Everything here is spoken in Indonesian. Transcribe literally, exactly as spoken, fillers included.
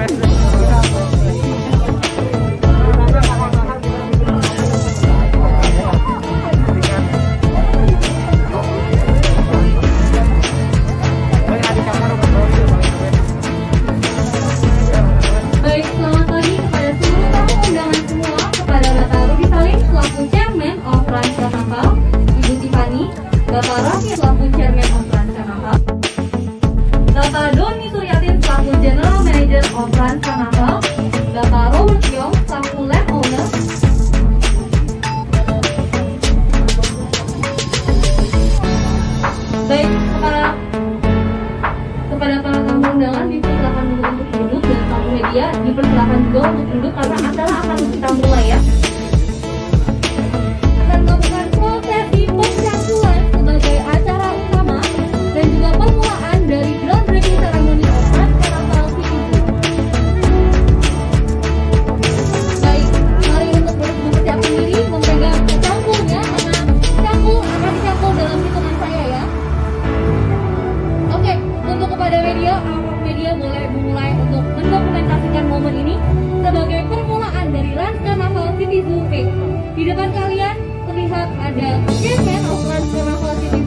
Dipersilakan juga untuk duduk karena acara akan kita mulai ya. Akan melakukan prosesi pencangkulan sebagai acara utama dan juga permulaan dari groundbreaking ceremony of Rans Carnaval City. Baik, mari untuk mempersiapkan diri memegang cangkulnya, karena cangkul akan dicangkul dalam hitungan saya ya. Oke, untuk kepada media, awak media boleh memulai untuk mendokumentasikan momen ini sebagai permulaan dari Rans Carnaval City Zoo Week. Di depan kalian terlihat ada chairman of Rans Carnaval City